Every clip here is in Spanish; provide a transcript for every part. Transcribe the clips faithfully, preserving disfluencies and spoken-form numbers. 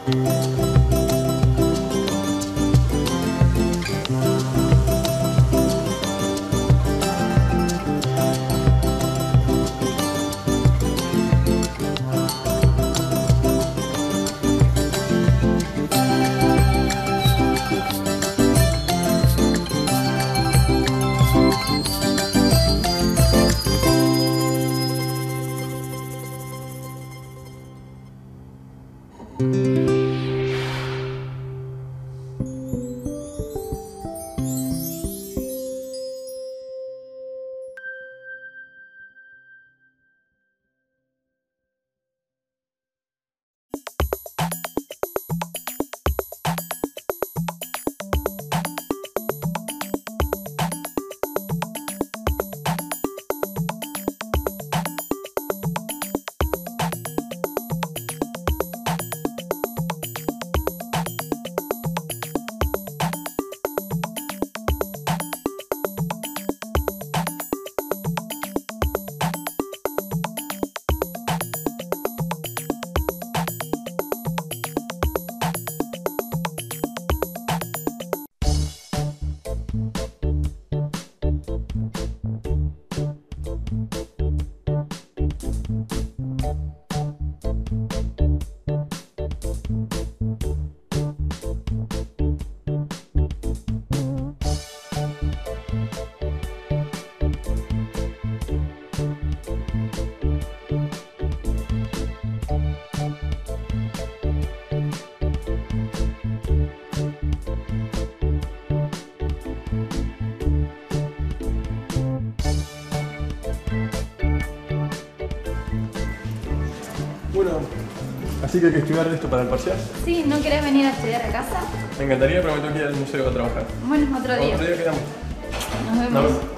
Bueno, así que hay que estudiar esto para el parcial. Sí, ¿no querés venir a estudiar a casa? Me encantaría, pero me tengo que ir al museo a trabajar. Bueno, otro día. Otro día quedamos. Nos vemos. Nos vemos.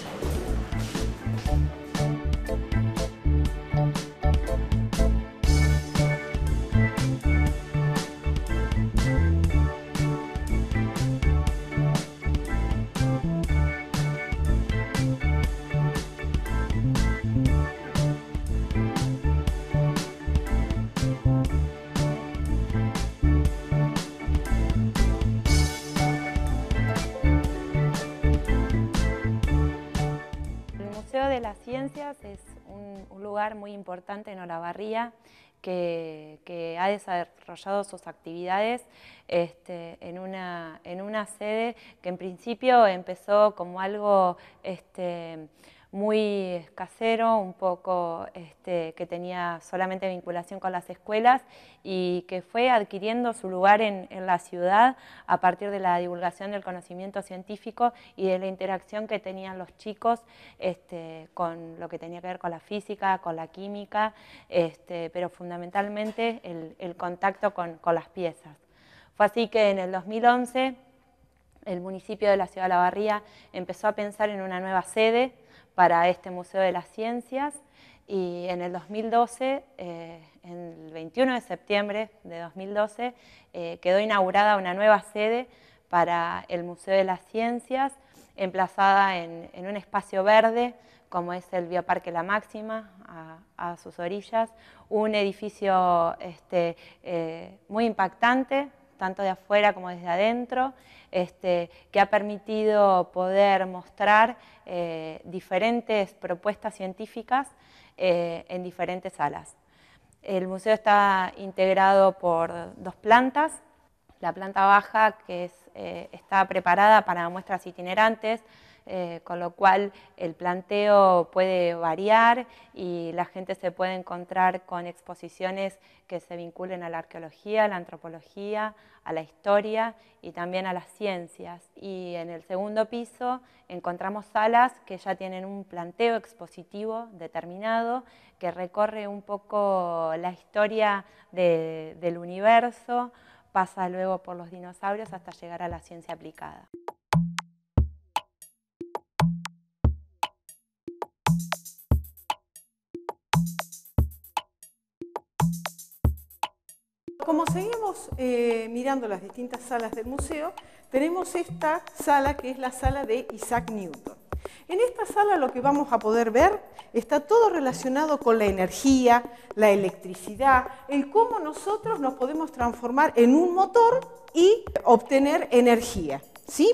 El Museo de las Ciencias es un, un lugar muy importante en Olavarría que, que ha desarrollado sus actividades este, en, una, en una sede que en principio empezó como algo este, muy casero, un poco este, que tenía solamente vinculación con las escuelas y que fue adquiriendo su lugar en, en la ciudad a partir de la divulgación del conocimiento científico y de la interacción que tenían los chicos este, con lo que tenía que ver con la física, con la química, este, pero fundamentalmente el, el contacto con, con las piezas. Fue así que en el dos mil once el municipio de la ciudad de Olavarría empezó a pensar en una nueva sede para este Museo de las Ciencias y en el dos mil doce, eh, en el veintiuno de septiembre de dos mil doce, eh, quedó inaugurada una nueva sede para el Museo de las Ciencias, emplazada en, en un espacio verde como es el Bioparque La Máxima, a, a sus orillas, un edificio este, eh, muy impactante, tanto de afuera como desde adentro, este, que ha permitido poder mostrar eh, diferentes propuestas científicas eh, en diferentes salas. El museo está integrado por dos plantas. La planta baja, que es, eh, está preparada para muestras itinerantes, eh, con lo cual el planteo puede variar y la gente se puede encontrar con exposiciones que se vinculen a la arqueología, a la antropología, a la historia y también a las ciencias. Y en el segundo piso encontramos salas que ya tienen un planteo expositivo determinado que recorre un poco la historia de, del universo, pasa luego por los dinosaurios hasta llegar a la ciencia aplicada. Como seguimos eh, mirando las distintas salas del museo, tenemos esta sala que es la sala de Isaac Newton. En esta sala lo que vamos a poder ver está todo relacionado con la energía, la electricidad, el cómo nosotros nos podemos transformar en un motor y obtener energía, ¿sí?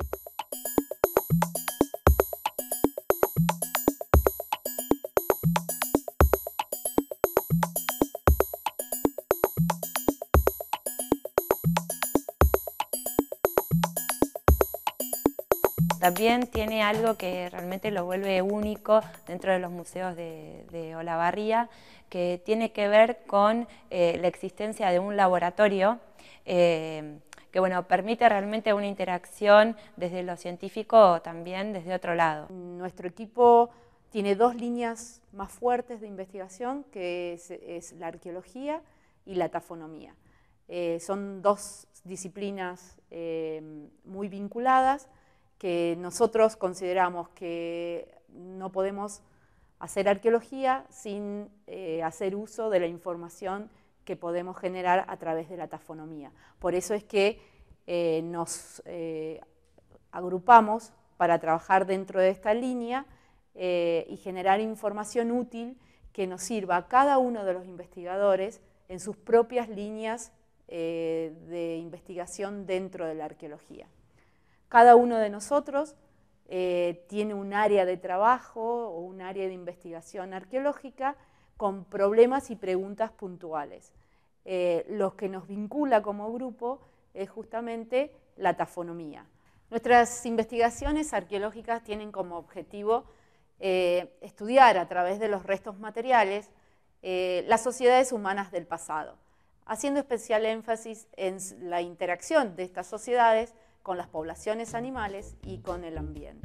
También tiene algo que realmente lo vuelve único dentro de los museos de, de Olavarría, que tiene que ver con eh, la existencia de un laboratorio eh, que bueno, permite realmente una interacción desde lo científico, también desde otro lado. Nuestro equipo tiene dos líneas más fuertes de investigación, que es, es la arqueología y la tafonomía. Eh, son dos disciplinas eh, muy vinculadas, que nosotros consideramos que no podemos hacer arqueología sin eh, hacer uso de la información que podemos generar a través de la tafonomía. Por eso es que eh, nos eh, agrupamos para trabajar dentro de esta línea eh, y generar información útil que nos sirva a cada uno de los investigadores en sus propias líneas eh, de investigación dentro de la arqueología. Cada uno de nosotros eh, tiene un área de trabajo o un área de investigación arqueológica con problemas y preguntas puntuales. Eh, lo que nos vincula como grupo es justamente la tafonomía. Nuestras investigaciones arqueológicas tienen como objetivo eh, estudiar a través de los restos materiales eh, las sociedades humanas del pasado, haciendo especial énfasis en la interacción de estas sociedades con las poblaciones animales y con el ambiente.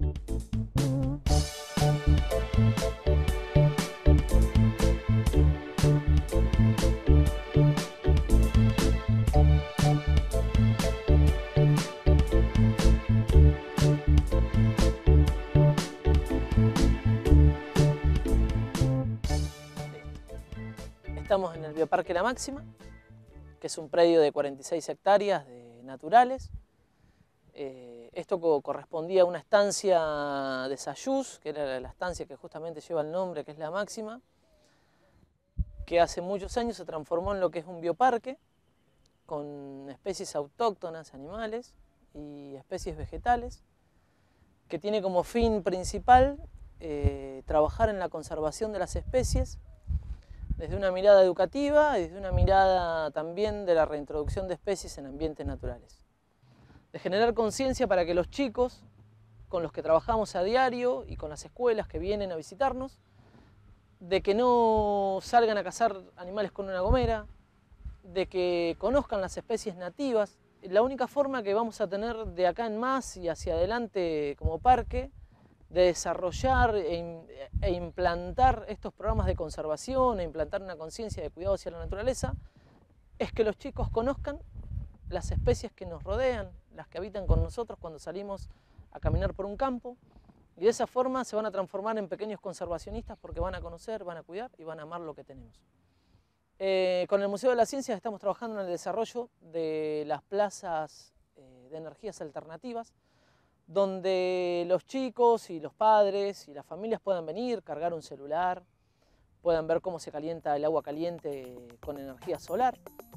Estamos en el Bioparque La Máxima, que es un predio de cuarenta y seis hectáreas de naturales. Eh, esto co correspondía a una estancia de Sayús, que era la estancia que justamente lleva el nombre, que es La Máxima, que hace muchos años se transformó en lo que es un bioparque, con especies autóctonas, animales y especies vegetales, que tiene como fin principal eh, trabajar en la conservación de las especies, desde una mirada educativa y desde una mirada también de la reintroducción de especies en ambientes naturales. De generar conciencia para que los chicos con los que trabajamos a diario y con las escuelas que vienen a visitarnos, de que no salgan a cazar animales con una gomera, de que conozcan las especies nativas. La única forma que vamos a tener de acá en más y hacia adelante como parque de desarrollar e, e implantar estos programas de conservación, e implantar una conciencia de cuidado hacia la naturaleza, es que los chicos conozcan las especies que nos rodean, las que habitan con nosotros cuando salimos a caminar por un campo, y de esa forma se van a transformar en pequeños conservacionistas porque van a conocer, van a cuidar y van a amar lo que tenemos. Eh, con el Museo de las Ciencias estamos trabajando en el desarrollo de las plazas eh, de energías alternativas, donde los chicos y los padres y las familias puedan venir, cargar un celular, puedan ver cómo se calienta el agua caliente con energía solar.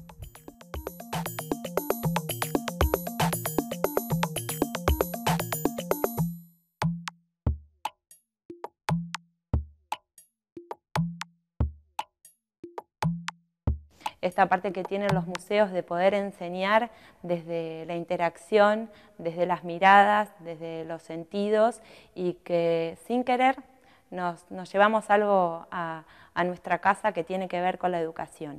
Esta parte que tienen los museos de poder enseñar desde la interacción, desde las miradas, desde los sentidos, y que sin querer nos, nos llevamos algo a, a nuestra casa que tiene que ver con la educación.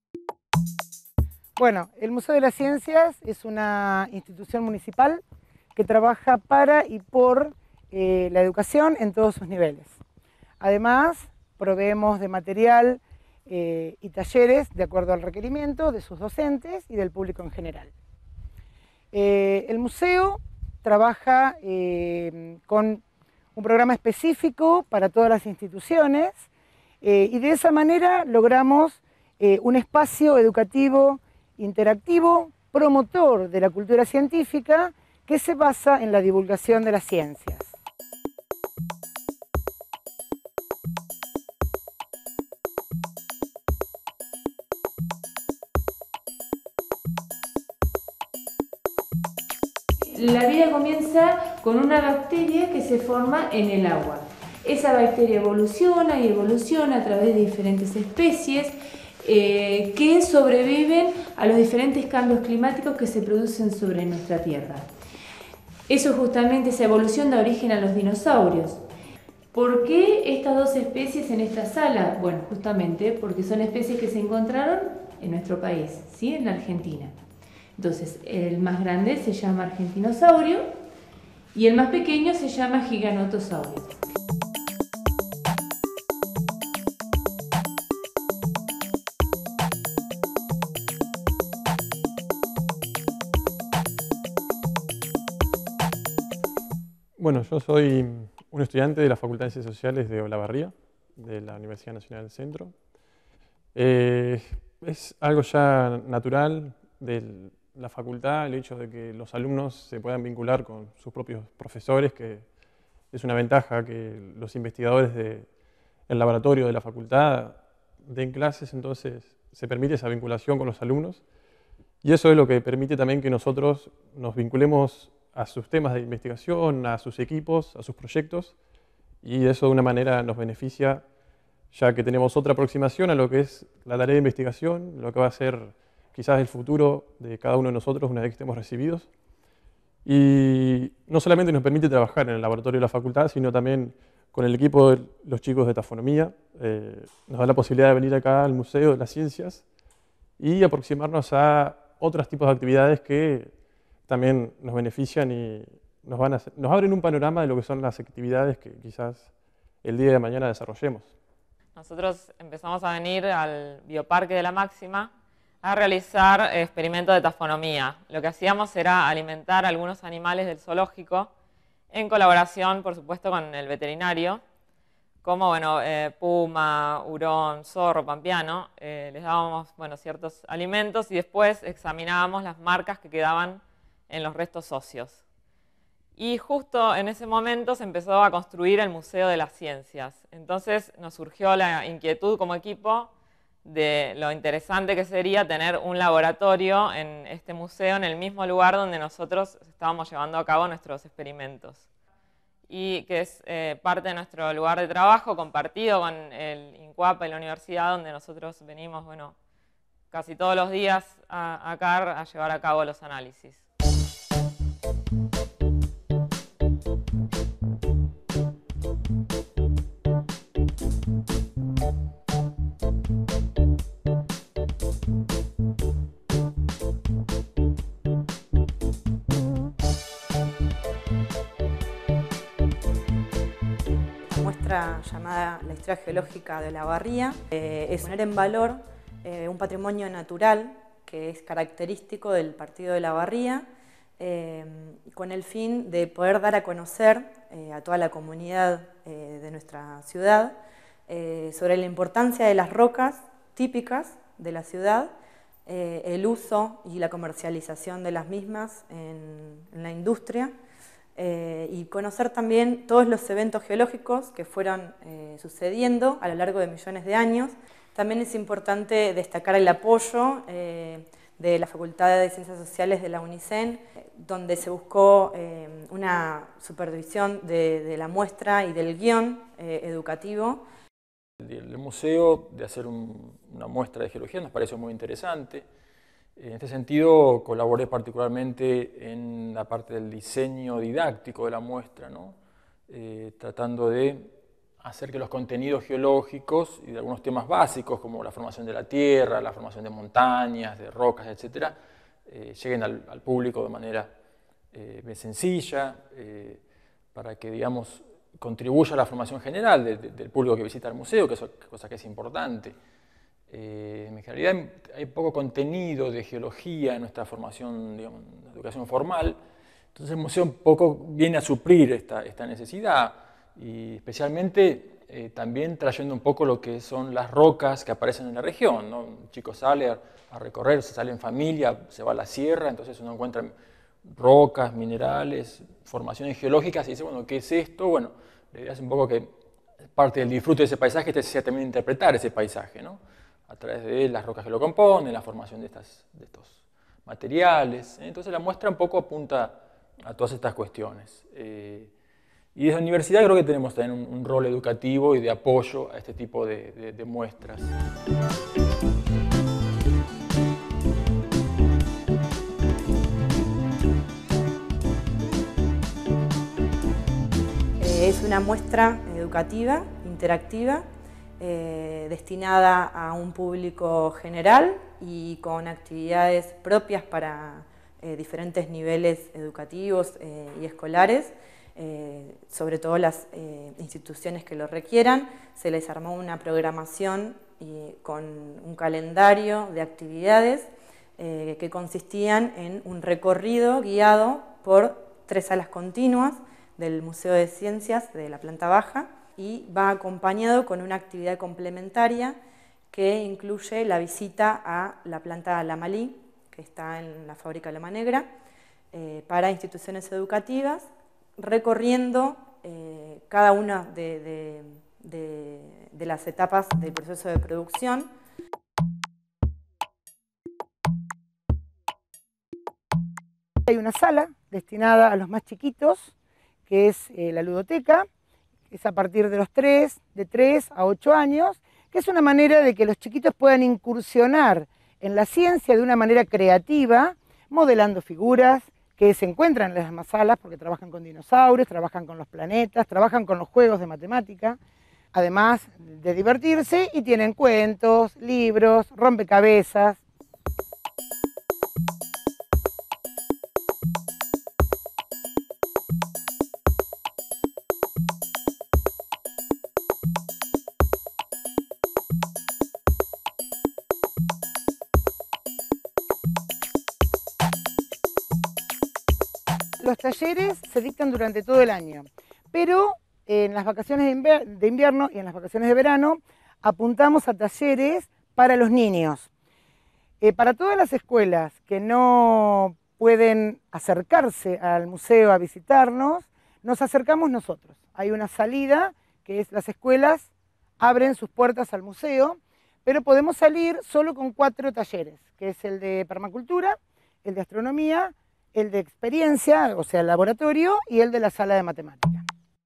Bueno, el Museo de las Ciencias es una institución municipal que trabaja para y por eh, la educación en todos sus niveles. Además, proveemos de material eh, y talleres de acuerdo al requerimiento de sus docentes y del público en general. Eh, el museo trabaja eh, con un programa específico para todas las instituciones eh, y de esa manera logramos eh, un espacio educativo interactivo, promotor de la cultura científica que se basa en la divulgación de las ciencias. La vida comienza con una bacteria que se forma en el agua. Esa bacteria evoluciona y evoluciona a través de diferentes especies eh, que sobreviven a los diferentes cambios climáticos que se producen sobre nuestra Tierra. Eso justamente, esa evolución da origen a los dinosaurios. ¿Por qué estas dos especies en esta sala? Bueno, justamente porque son especies que se encontraron en nuestro país, ¿sí? En la Argentina. Entonces, el más grande se llama argentinosaurio y el más pequeño se llama giganotosaurio. Bueno, yo soy un estudiante de la Facultad de Ciencias Sociales de Olavarría, de la Universidad Nacional del Centro. Eh, es algo ya natural del la facultad, el hecho de que los alumnos se puedan vincular con sus propios profesores, que es una ventaja que los investigadores del laboratorio de la facultad den clases, entonces se permite esa vinculación con los alumnos y eso es lo que permite también que nosotros nos vinculemos a sus temas de investigación, a sus equipos, a sus proyectos y eso de una manera nos beneficia ya que tenemos otra aproximación a lo que es la tarea de investigación, lo que va a ser quizás el futuro de cada uno de nosotros una vez que estemos recibidos. Y no solamente nos permite trabajar en el laboratorio de la facultad, sino también con el equipo de los chicos de tafonomía. Eh, nos da la posibilidad de venir acá al Museo de las Ciencias y aproximarnos a otros tipos de actividades que también nos benefician y nos, van a hacer, nos abren un panorama de lo que son las actividades que quizás el día de mañana desarrollemos. Nosotros empezamos a venir al Bioparque de la Máxima a realizar experimentos de tafonomía. Lo que hacíamos era alimentar algunos animales del zoológico en colaboración, por supuesto, con el veterinario, como bueno, eh, puma, hurón, zorro, pampeano. Eh, les dábamos bueno, ciertos alimentos y después examinábamos las marcas que quedaban en los restos óseos. Y justo en ese momento se empezó a construir el Museo de las Ciencias. Entonces nos surgió la inquietud como equipo de lo interesante que sería tener un laboratorio en este museo, en el mismo lugar donde nosotros estábamos llevando a cabo nuestros experimentos. Y que es eh, parte de nuestro lugar de trabajo, compartido con el INCUAPA y la universidad, donde nosotros venimos, bueno, casi todos los días a, acá a llevar a cabo los análisis. Llamada La Historia Geológica de Olavarría, eh, es poner en valor eh, un patrimonio natural que es característico del partido de Olavarría, eh, con el fin de poder dar a conocer eh, a toda la comunidad eh, de nuestra ciudad eh, sobre la importancia de las rocas típicas de la ciudad, eh, el uso y la comercialización de las mismas en, en la industria, Eh, y conocer también todos los eventos geológicos que fueron eh, sucediendo a lo largo de millones de años. También es importante destacar el apoyo eh, de la Facultad de Ciencias Sociales de la UNICEN, donde se buscó eh, una supervisión de, de la muestra y del guión eh, educativo. El, el museo, de hacer un, una muestra de geología, nos pareció muy interesante. En este sentido, colaboré particularmente en la parte del diseño didáctico de la muestra, ¿no? eh, tratando de hacer que los contenidos geológicos y de algunos temas básicos, como la formación de la tierra, la formación de montañas, de rocas, etcétera, eh, lleguen al, al público de manera eh, sencilla, eh, para que, digamos, contribuya a la formación general de, de, del público que visita el museo, que es cosa que es importante. Eh, en realidad hay poco contenido de geología en nuestra formación, digamos, en educación formal, entonces el museo un poco viene a suplir esta, esta necesidad, y especialmente eh, también trayendo un poco lo que son las rocas que aparecen en la región, ¿no? Un chico sale a, a recorrer, se sale en familia, se va a la sierra, entonces uno encuentra rocas, minerales, formaciones geológicas, y dice, bueno, ¿qué es esto? Bueno, la idea es un poco que parte del disfrute de ese paisaje te sea también interpretar ese paisaje, ¿no? A través de las rocas que lo componen, la formación de, estas, de estos materiales. Entonces la muestra un poco apunta a todas estas cuestiones. Eh, y desde la universidad creo que tenemos también un, un rol educativo y de apoyo a este tipo de, de, de muestras. Es una muestra educativa, interactiva, eh, destinada a un público general y con actividades propias para eh, diferentes niveles educativos eh, y escolares, eh, sobre todo las eh, instituciones que lo requieran. Se les armó una programación y con un calendario de actividades eh, que consistían en un recorrido guiado por tres salas continuas del Museo de Ciencias de la planta baja, y va acompañado con una actividad complementaria que incluye la visita a la planta Lamalí, que está en la fábrica Loma Negra, eh, para instituciones educativas, recorriendo eh, cada una de, de, de, de las etapas del proceso de producción. Hay una sala destinada a los más chiquitos, que es eh, la ludoteca, es a partir de los tres, de tres a ocho años, que es una manera de que los chiquitos puedan incursionar en la ciencia de una manera creativa, modelando figuras que se encuentran en las demás salas, porque trabajan con dinosaurios, trabajan con los planetas, trabajan con los juegos de matemática, además de divertirse, y tienen cuentos, libros, rompecabezas. Los talleres se dictan durante todo el año, pero en las vacaciones de invierno y en las vacaciones de verano apuntamos a talleres para los niños. Eh, para todas las escuelas que no pueden acercarse al museo a visitarnos, nos acercamos nosotros. Hay una salida, que es las escuelas abren sus puertas al museo, pero podemos salir solo con cuatro talleres, que es el de permacultura, el de astronomía, el de experiencia, o sea, el laboratorio, y el de la sala de matemática.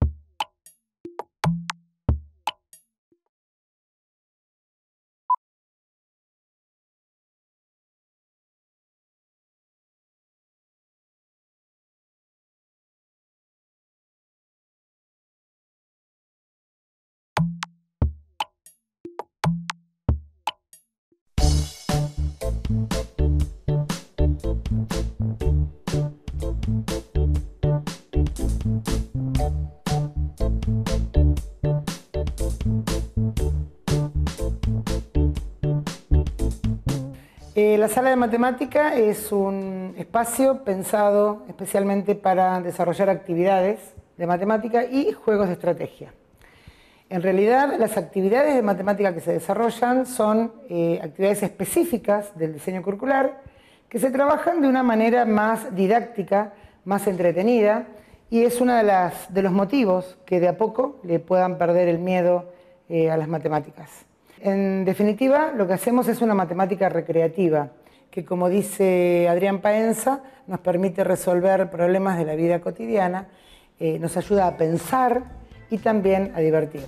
Eh, la sala de matemática es un espacio pensado especialmente para desarrollar actividades de matemática y juegos de estrategia. En realidad, las actividades de matemática que se desarrollan son eh, actividades específicas del diseño curricular que se trabajan de una manera más didáctica, más entretenida, y es uno de, las, de los motivos que de a poco le puedan perder el miedo eh, a las matemáticas. En definitiva, lo que hacemos es una matemática recreativa, que, como dice Adrián Paenza, nos permite resolver problemas de la vida cotidiana, eh, nos ayuda a pensar y también a divertirnos.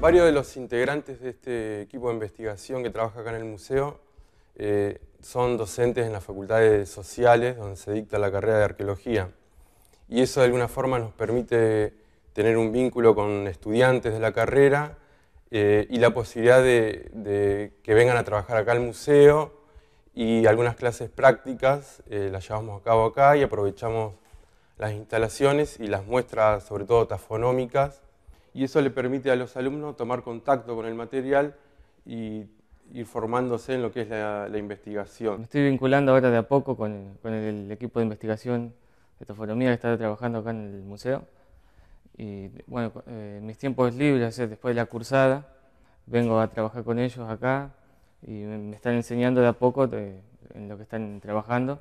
Varios de los integrantes de este equipo de investigación que trabaja acá en el museo eh, son docentes en las facultades sociales donde se dicta la carrera de arqueología. Y eso de alguna forma nos permite tener un vínculo con estudiantes de la carrera eh, y la posibilidad de, de que vengan a trabajar acá al museo, y algunas clases prácticas eh, las llevamos a cabo acá y aprovechamos las instalaciones y las muestras, sobre todo tafonómicas, y eso le permite a los alumnos tomar contacto con el material y ir formándose en lo que es la, la investigación. Me estoy vinculando ahora de a poco con el, con el equipo de investigación de tafonomía que está trabajando acá en el museo. Y bueno, eh, en mis tiempos libres, o sea, después de la cursada, vengo a trabajar con ellos acá y me, me están enseñando de a poco de, en lo que están trabajando.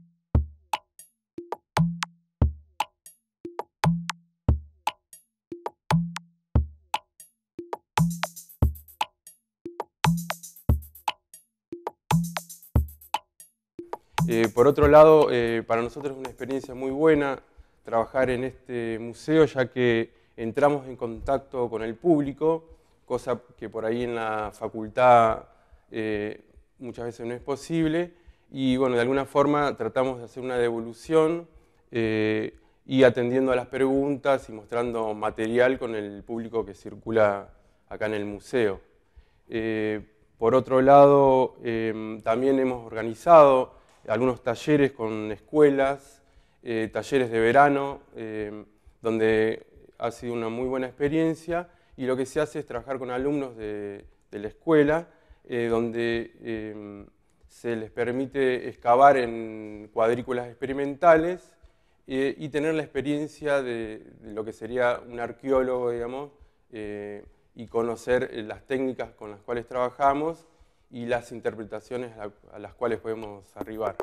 Eh, por otro lado, eh, para nosotros es una experiencia muy buena trabajar en este museo, ya que entramos en contacto con el público, cosa que por ahí en la facultad eh, muchas veces no es posible, y bueno, de alguna forma tratamos de hacer una devolución eh, y atendiendo a las preguntas y mostrando material con el público que circula acá en el museo. Eh, por otro lado, eh, también hemos organizado algunos talleres con escuelas, eh, talleres de verano, eh, donde ha sido una muy buena experiencia, y lo que se hace es trabajar con alumnos de, de la escuela, eh, donde eh, se les permite excavar en cuadrículas experimentales eh, y tener la experiencia de, de lo que sería un arqueólogo, digamos, eh, y conocer las técnicas con las cuales trabajamos y las interpretaciones a las cuales podemos arribar.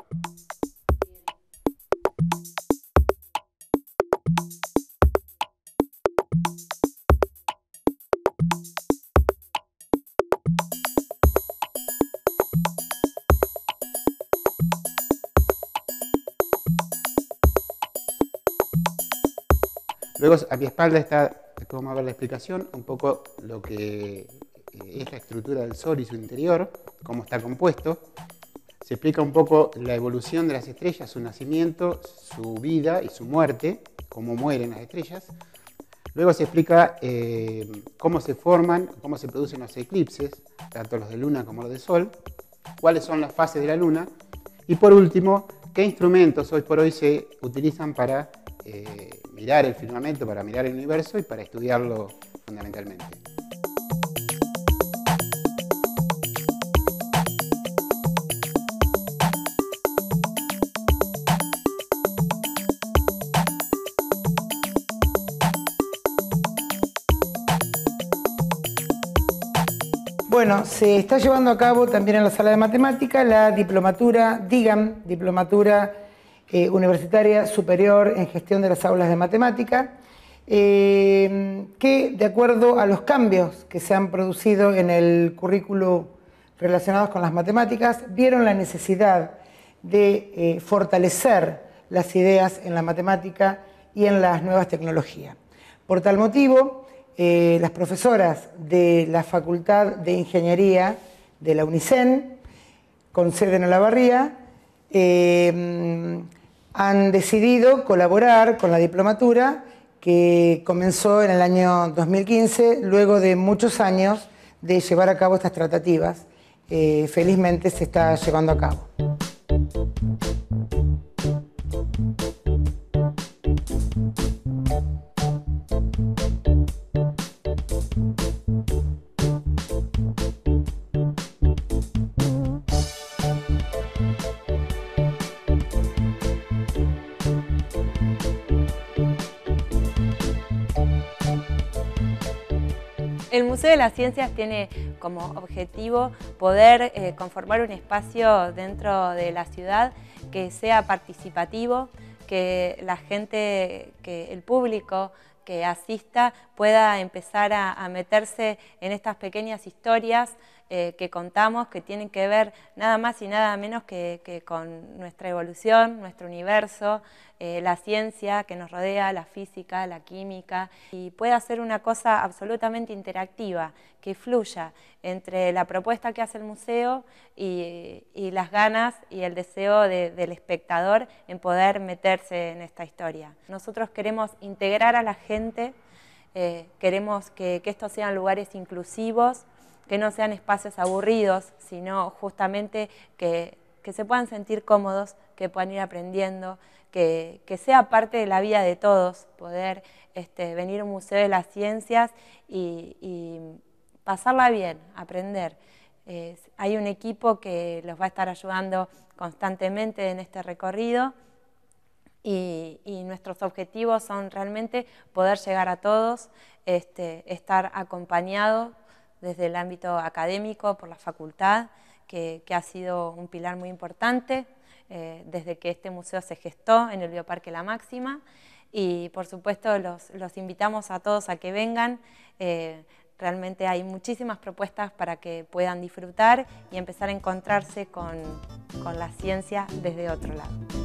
Luego a mi espalda está, como vamos a ver la explicación, un poco lo que es la estructura del Sol y su interior, cómo está compuesto. Se explica un poco la evolución de las estrellas, su nacimiento, su vida y su muerte, cómo mueren las estrellas. Luego se explica eh, cómo se forman, cómo se producen los eclipses, tanto los de luna como los de sol, cuáles son las fases de la luna, y por último, qué instrumentos hoy por hoy se utilizan para eh, mirar el firmamento, para mirar el universo y para estudiarlo fundamentalmente. Bueno, se está llevando a cabo también en la sala de matemática la diplomatura DIGAM, Diplomatura eh, Universitaria Superior en Gestión de las Aulas de Matemática, eh, que de acuerdo a los cambios que se han producido en el currículo relacionados con las matemáticas, vieron la necesidad de eh, fortalecer las ideas en la matemática y en las nuevas tecnologías. Por tal motivo, Eh, las profesoras de la Facultad de Ingeniería de la UNICEN, con sede en Olavarría, eh, han decidido colaborar con la diplomatura que comenzó en el año dos mil quince, luego de muchos años de llevar a cabo estas tratativas. Eh, felizmente se está llevando a cabo. El Museo de las Ciencias tiene como objetivo poder eh, conformar un espacio dentro de la ciudad que sea participativo, que la gente, que el público que asista pueda empezar a, a meterse en estas pequeñas historias eh, que contamos, que tienen que ver nada más y nada menos que, que con nuestra evolución, nuestro universo, eh, la ciencia que nos rodea, la física, la química, y puede hacer una cosa absolutamente interactiva, que fluya entre la propuesta que hace el museo y, y las ganas y el deseo de, del espectador en poder meterse en esta historia. Nosotros queremos integrar a la gente, eh, queremos que, que estos sean lugares inclusivos, que no sean espacios aburridos, sino justamente que, que se puedan sentir cómodos, que puedan ir aprendiendo, que, que sea parte de la vida de todos, poder este, venir a un museo de las ciencias y, y pasarla bien, aprender. Eh, hay un equipo que los va a estar ayudando constantemente en este recorrido y, y nuestros objetivos son realmente poder llegar a todos, este, estar acompañados desde el ámbito académico por la facultad, que, que ha sido un pilar muy importante eh, desde que este museo se gestó en el Bioparque La Máxima, y por supuesto los, los invitamos a todos a que vengan. Eh, realmente hay muchísimas propuestas para que puedan disfrutar y empezar a encontrarse con, con la ciencia desde otro lado.